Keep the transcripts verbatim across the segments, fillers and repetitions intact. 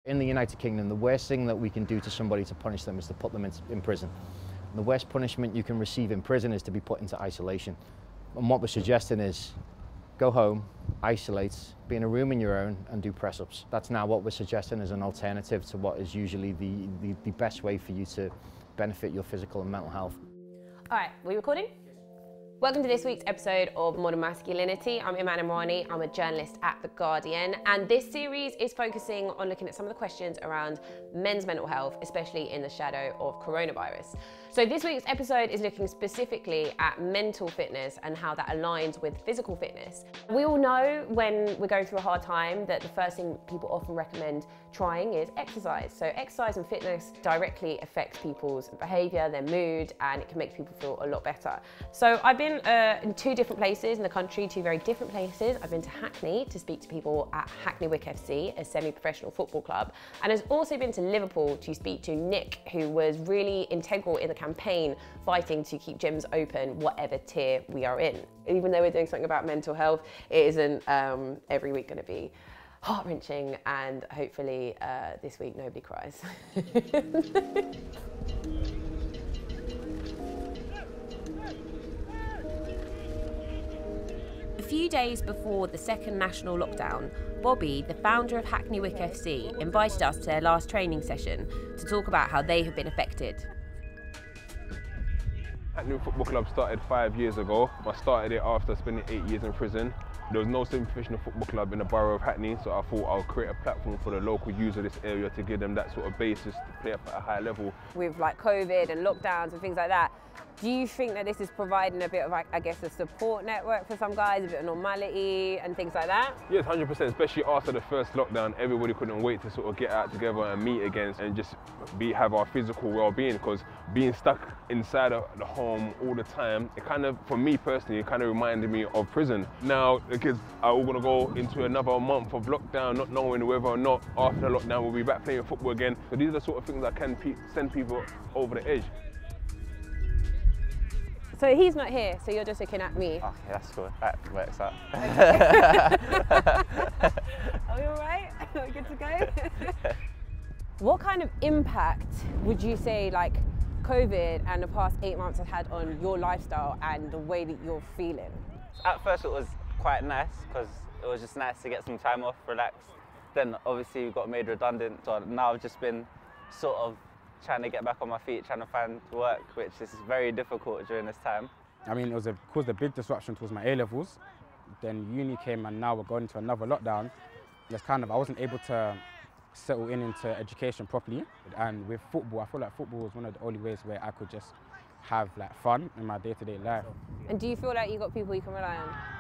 In the United Kingdom, the worst thing that we can do to somebody to punish them is to put them in, in prison. And the worst punishment you can receive in prison is to be put into isolation. And what we're suggesting is go home, isolate, be in a room in your own and do press-ups. That's now what we're suggesting as an alternative to what is usually the, the, the best way for you to benefit your physical and mental health. All right, are we recording? Welcome to this week's episode of Modern Masculinity. I'm Iman Amrani, I'm a journalist at The Guardian, and this series is focusing on looking at some of the questions around men's mental health, especially in the shadow of coronavirus. So this week's episode is looking specifically at mental fitness and how that aligns with physical fitness. We all know when we're going through a hard time that the first thing people often recommend trying is exercise. So exercise and fitness directly affects people's behaviour, their mood, and it can make people feel a lot better. So I've been uh, in two different places in the country, two very different places. I've been to Hackney to speak to people at Hackney Wick F C, a semi-professional football club, and has also been to Liverpool to speak to Nick, who was really integral in the campaign fighting to keep gyms open, whatever tier we are in. Even though we're doing something about mental health, it isn't um, every week going to be heart-wrenching, and hopefully uh, this week nobody cries. A few days before the second national lockdown, Bobby, the founder of Hackney Wick F C, invited us to their last training session to talk about how they have been affected. Hackney Football Club started five years ago. I started it after spending eight years in prison. There was no semi-professional football club in the borough of Hackney, so I thought I'll create a platform for the local youth of this area to give them that sort of basis to play up at a high level. With like COVID and lockdowns and things like that, do you think that this is providing a bit of, like, I guess, a support network for some guys, a bit of normality and things like that? Yes, one hundred percent, especially after the first lockdown. Everybody couldn't wait to sort of get out together and meet again and just be, have our physical well-being, because being stuck inside of the home all the time, it kind of, for me personally, it kind of reminded me of prison. Now, the kids are all going to go into another month of lockdown, not knowing whether or not after the lockdown we'll be back playing football again. So these are the sort of things that can pe send people over the edge. So he's not here, so you're just looking at me. Okay, that's cool. That works out. Are we all right? Are we good to go? What kind of impact would you say, like, COVID and the past eight months has had on your lifestyle and the way that you're feeling? At first it was quite nice, because it was just nice to get some time off, relax. Then obviously we got made redundant, so now I've just been sort of trying to get back on my feet, trying to find work, which is very difficult during this time. I mean, it was a, caused a big disruption towards my A levels. Then uni came and now we're going into another lockdown. It's kind of, I wasn't able to settle in into education properly. And with football, I feel like football was one of the only ways where I could just have like fun in my day-to-day life. And do you feel like you got people you can rely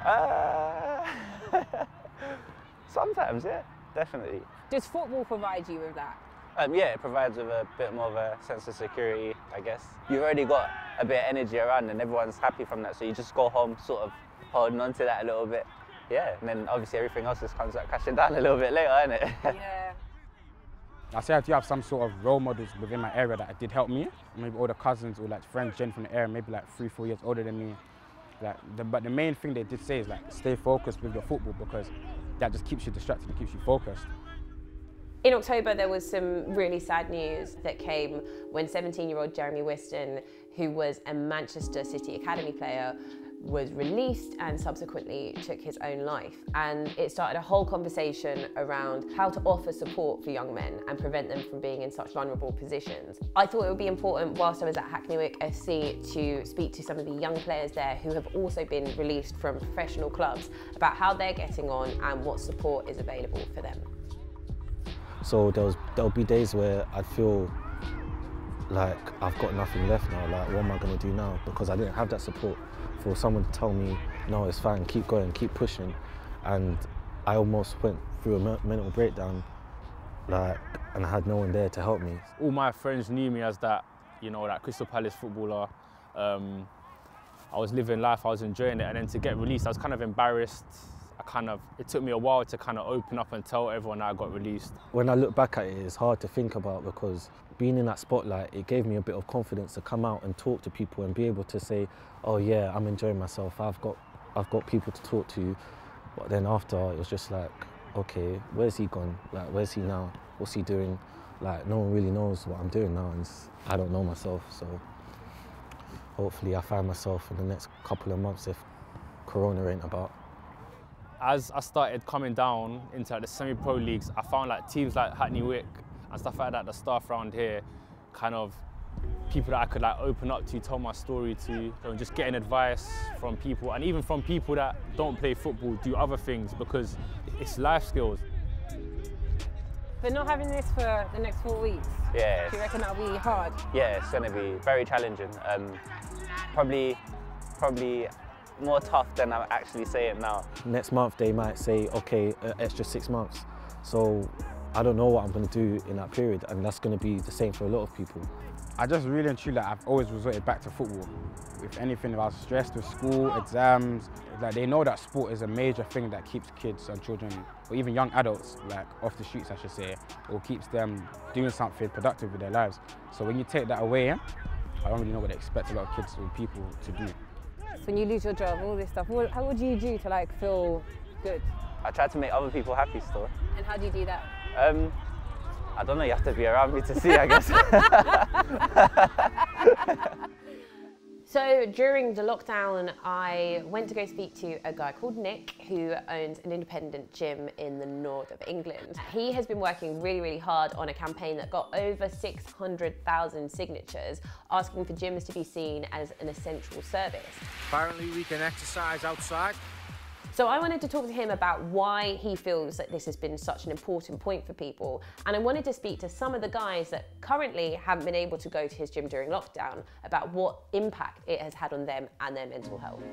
on? Uh, sometimes, yeah, definitely. Does football provide you with that? Um, yeah, it provides with a bit more of a sense of security, I guess. You've already got a bit of energy around and everyone's happy from that, so you just go home sort of holding on to that a little bit. Yeah, and then obviously everything else just comes out crashing down a little bit later, isn't it? Yeah. I say I do have some sort of role models within my area that did help me. Maybe older cousins or like friends, gen from the area, maybe like three, four years older than me. Like, the, but the main thing they did say is like stay focused with your football, because that just keeps you distracted and keeps you focused. In October, there was some really sad news that came when seventeen-year-old Jeremy Whiston, who was a Manchester City Academy player, was released and subsequently took his own life. And it started a whole conversation around how to offer support for young men and prevent them from being in such vulnerable positions. I thought it would be important, whilst I was at Hackney Wick F C, to speak to some of the young players there who have also been released from professional clubs about how they're getting on and what support is available for them. So there'll, there'll be days where I feel like I've got nothing left now, like what am I going to do now? Because I didn't have that support for someone to tell me, no, it's fine, keep going, keep pushing. And I almost went through a mental breakdown, like, and I had no one there to help me. All my friends knew me as that, you know, that Crystal Palace footballer. Um, I was living life, I was enjoying it, and then to get released, I was kind of embarrassed. I kind of, it took me a while to kind of open up and tell everyone that I got released. When I look back at it, it's hard to think about, because being in that spotlight, it gave me a bit of confidence to come out and talk to people and be able to say, oh yeah, I'm enjoying myself, I've got, I've got people to talk to. But then after, it was just like, okay, where's he gone? Like, where's he now? what's he doing? Like, no one really knows what I'm doing now, and I don't know myself. So hopefully I find myself in the next couple of months if Corona ain't about. As I started coming down into like, the semi-pro leagues, I found like teams like Hackney Wick and stuff like that, the staff around here, kind of people that I could like open up to, tell my story to, you know, just getting advice from people, and even from people that don't play football, do other things, because it's life skills. But not having this for the next four weeks, Yeah. do you reckon that'll be hard? Yeah, it's going to be very challenging. Um, probably, probably more tough than I'm actually saying now. Next month they might say, okay, uh, extra six months. So I don't know what I'm going to do in that period, and that's going to be the same for a lot of people. I just really and truly, like, I've always resorted back to football. If anything, if I was stressed with school, exams, like they know that sport is a major thing that keeps kids and children, or even young adults, like off the streets, I should say, or keeps them doing something productive with their lives. So when you take that away, I don't really know what they expect a lot of kids or people to do. When you lose your job, all this stuff, what, how would you do to like feel good? I try to make other people happy still. And how do you do that? Um, I don't know, you have to be around me to see, I guess. So during the lockdown, I went to go speak to a guy called Nick, who owns an independent gym in the north of England. He has been working really, really hard on a campaign that got over six hundred thousand signatures, asking for gyms to be seen as an essential service. Apparently we can exercise outside. So I wanted to talk to him about why he feels that this has been such an important point for people. And I wanted to speak to some of the guys that currently haven't been able to go to his gym during lockdown about what impact it has had on them and their mental health.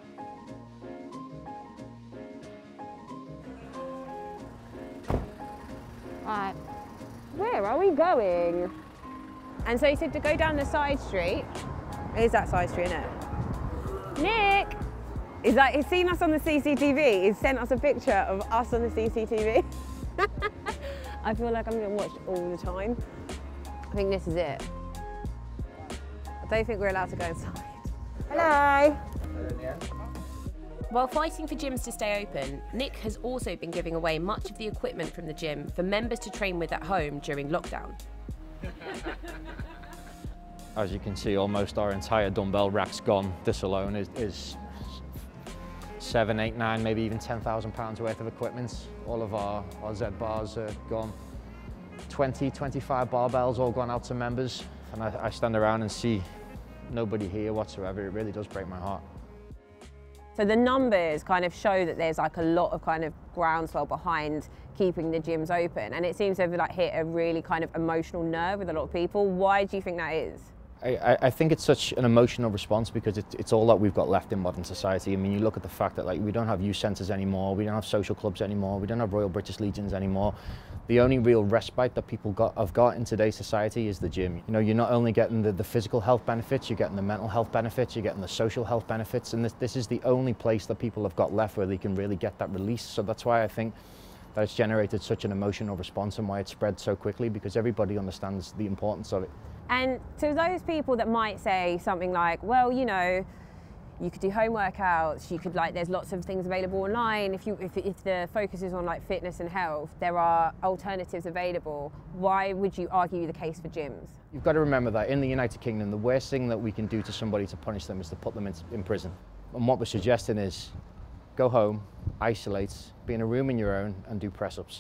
Right, where are we going? And so he said to go down the side street. Here's that side street, isn't it? Nick! He's like, he's seen us on the C C T V. He's sent us a picture of us on the C C T V. I feel like I'm getting watched all the time. I think this is it. I don't think we're allowed to go inside. Hello. While fighting for gyms to stay open, Nick has also been giving away much of the equipment from the gym for members to train with at home during lockdown. As you can see, almost our entire dumbbell rack's gone. This alone is, is seven, eight, nine, maybe even ten thousand pounds worth of equipment. All of our, our Z bars are gone. twenty, twenty-five barbells all gone out to members. And I, I stand around and see nobody here whatsoever. It really does break my heart. So the numbers kind of show that there's like a lot of kind of groundswell behind keeping the gyms open. And it seems to have like hit a really kind of emotional nerve with a lot of people. Why do you think that is? I, I think it's such an emotional response because it, it's all that we've got left in modern society. I mean, you look at the fact that like we don't have youth centres anymore, we don't have social clubs anymore, we don't have Royal British Legions anymore. The only real respite that people got, have got in today's society is the gym. You know, you're not only getting the, the physical health benefits, you're getting the mental health benefits, you're getting the social health benefits, and this, this is the only place that people have got left where they can really get that release. So that's why I think that it's generated such an emotional response and why it spread so quickly, because everybody understands the importance of it. And to those people that might say something like, well, you know, you could do home workouts, you could like, there's lots of things available online. If, you, if, if the focus is on like fitness and health, there are alternatives available. Why would you argue the case for gyms? You've got to remember that in the United Kingdom, the worst thing that we can do to somebody to punish them is to put them in, in prison. And what we're suggesting is go home, isolate, be in a room on your own and do press-ups.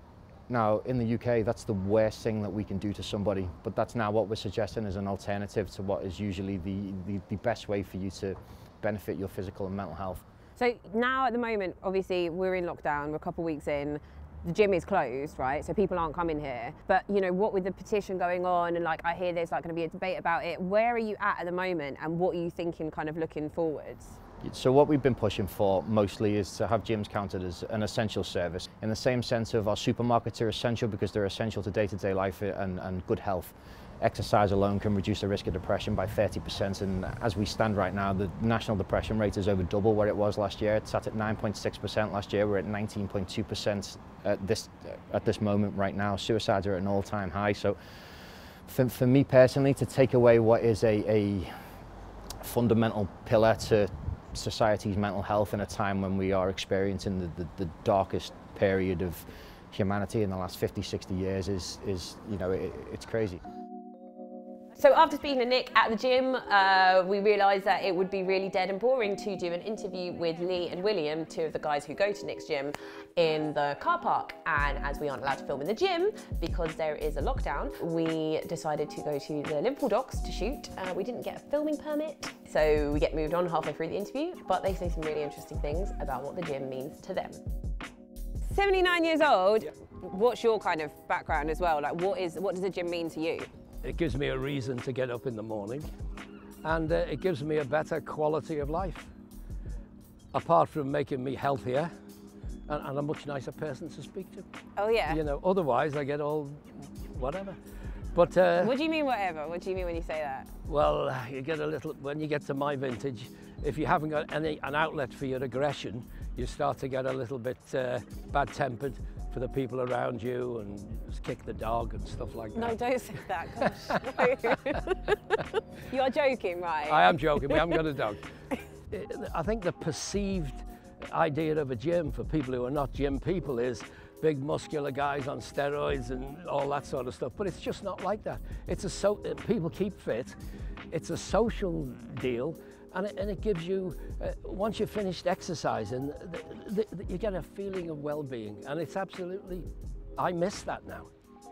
Now, in the U K, that's the worst thing that we can do to somebody, but that's now what we're suggesting as an alternative to what is usually the, the, the best way for you to benefit your physical and mental health. So now at the moment, obviously we're in lockdown, we're a couple of weeks in, the gym is closed, right? So people aren't coming here. But you know, what with the petition going on and like I hear there's like going to be a debate about it, where are you at at the moment and what are you thinking kind of looking forwards? So what we've been pushing for mostly is to have gyms counted as an essential service in the same sense of our supermarkets are essential because they're essential to day-to-day life and, and good health. Exercise alone can reduce the risk of depression by thirty percent, and as we stand right now, the national depression rate is over double what it was last year. It sat at nine point six percent last year, we're at nineteen point two percent at this, at this moment right now. Suicides are at an all-time high, so for, for me personally, to take away what is a, a fundamental pillar to society's mental health in a time when we are experiencing the, the, the darkest period of humanity in the last fifty, sixty years is, is you know, it, it's crazy. So after speaking to Nick at the gym, uh, we realised that it would be really dead and boring to do an interview with Lee and William, two of the guys who go to Nick's gym, in the car park. And as we aren't allowed to film in the gym because there is a lockdown, we decided to go to the Liverpool docks to shoot. Uh, we didn't get a filming permit, so we get moved on halfway through the interview, but they say some really interesting things about what the gym means to them. seventy-nine years old, yeah. What's your kind of background as well? Like, what is what does the gym mean to you? It gives me a reason to get up in the morning, and uh, it gives me a better quality of life, apart from making me healthier and, and a much nicer person to speak to. Oh yeah. You know, otherwise I get all whatever. But uh, what do you mean whatever? What do you mean when you say that? Well, you get a little, when you get to my vintage, if you haven't got any an outlet for your aggression, you start to get a little bit uh, bad-tempered for the people around you and just kick the dog and stuff like that. No, don't say that, gosh. No. You are joking, right? I am joking, we haven't got a dog. I think the perceived idea of a gym for people who are not gym people is big muscular guys on steroids and all that sort of stuff, but it's just not like that. It's a so people keep fit, it's a social deal, and it, and it gives you, uh, once you've finished exercising, the, the, the, you get a feeling of well-being, and it's absolutely, I miss that now.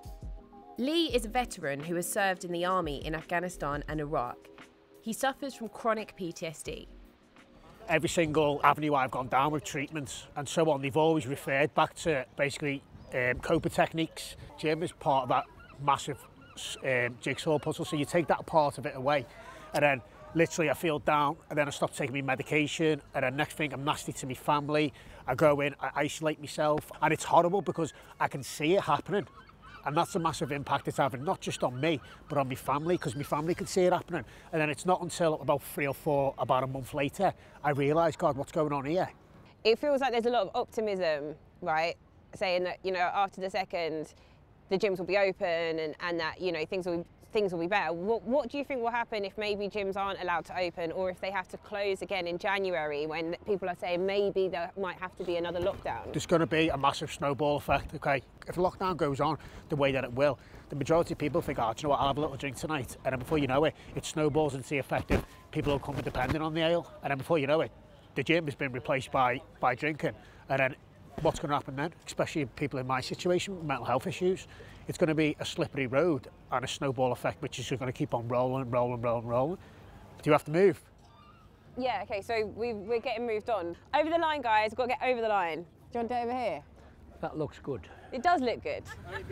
Lee is a veteran who has served in the army in Afghanistan and Iraq. He suffers from chronic P T S D. Every single avenue I've gone down with treatments and so on, they've always referred back to basically um, coping techniques. Gym is part of that massive um, jigsaw puzzle, so you take that part of it away, and then literally I feel down, and then I stop taking my medication, and then next thing I'm nasty to my family. I go in, I isolate myself, and it's horrible because I can see it happening. And that's a massive impact it's having, not just on me, but on my family, because my family can see it happening. And then it's not until about three or four, about a month later, I realise, God, what's going on here? It feels like there's a lot of optimism, right? Saying that, you know, after the second, the gyms will be open and, and that, you know, things will things will be better. What, what do you think will happen if maybe gyms aren't allowed to open, or if they have to close again in January when people are saying maybe there might have to be another lockdown? There's going to be a massive snowball effect, okay? If the lockdown goes on the way that it will, the majority of people think, oh, do you know what, I'll have a little drink tonight, and then before you know it, it snowballs into the effect of people will come dependent on the ale, and then before you know it, the gym has been replaced by, by drinking, and then what's going to happen then, especially people in my situation with mental health issues? It's going to be a slippery road and a snowball effect, which is going to keep on rolling, rolling, rolling, rolling. Do you have to move? Yeah, okay, so we, we're getting moved on. Over the line, guys, we've got to get over the line. Do you want to do it over here? That looks good. It does look good.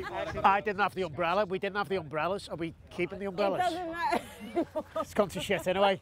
I didn't have the umbrella. We didn't have the umbrellas. Are we keeping the umbrellas? It doesn't matter. It's gone to shit anyway.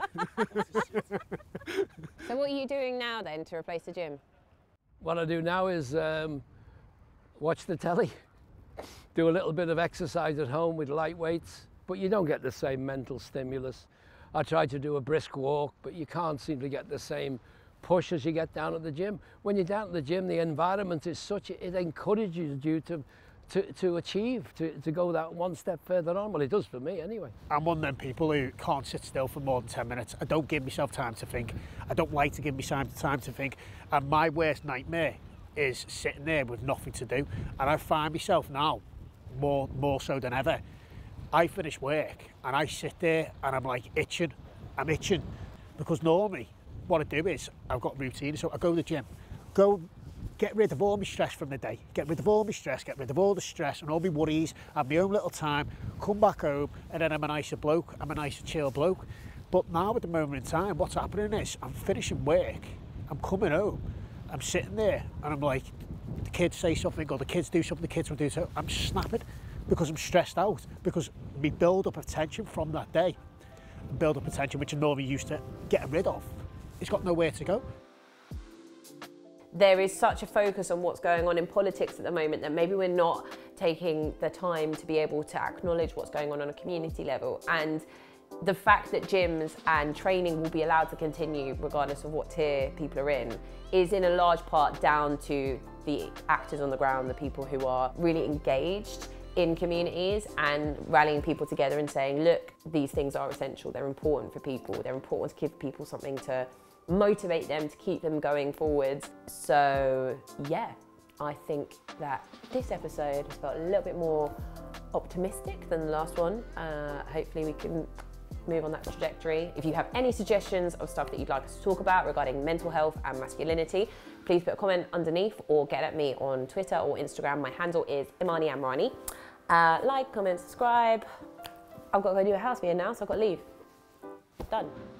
So what are you doing now then to replace the gym? What I do now is um, watch the telly, do a little bit of exercise at home with light weights, but you don't get the same mental stimulus. I try to do a brisk walk, but you can't seem to get the same push as you get down at the gym. When you're down at the gym, the environment is such, it encourages you to, to, to achieve, to, to go that one step further on. Well, it does for me anyway. I'm one of them people who can't sit still for more than ten minutes. I don't give myself time to think. I don't like to give myself time to think. And my worst nightmare is sitting there with nothing to do. And I find myself now, more, more so than ever, I finish work and I sit there and I'm like itching. I'm itching. Because normally, what I do is, I've got routine, so I go to the gym, go get rid of all my stress from the day, get rid of all my stress, get rid of all the stress and all my worries, have my own little time, come back home, and then I'm a nicer bloke, I'm a nicer chill bloke. But now at the moment in time, what's happening is, I'm finishing work, I'm coming home, I'm sitting there, and I'm like, the kids say something, or the kids do something, the kids will do something, I'm snapping, because I'm stressed out, because my build-up of tension from that day, build-up of tension, which I'm normally used to getting rid of, it's got nowhere to go. There is such a focus on what's going on in politics at the moment that maybe we're not taking the time to be able to acknowledge what's going on on a community level. And the fact that gyms and training will be allowed to continue regardless of what tier people are in is in a large part down to the actors on the ground, the people who are really engaged in communities and rallying people together and saying, look, these things are essential, they're important for people, they're important to give people something to motivate them, to keep them going forwards. So yeah, I think that this episode has felt a little bit more optimistic than the last one. Uh, hopefully we can move on that trajectory. If you have any suggestions of stuff that you'd like us to talk about regarding mental health and masculinity, please put a comment underneath or get at me on Twitter or Instagram. My handle is Iman Amrani. Uh, like, comment, subscribe. I've got to go do a house meeting now, so I've got to leave. Done.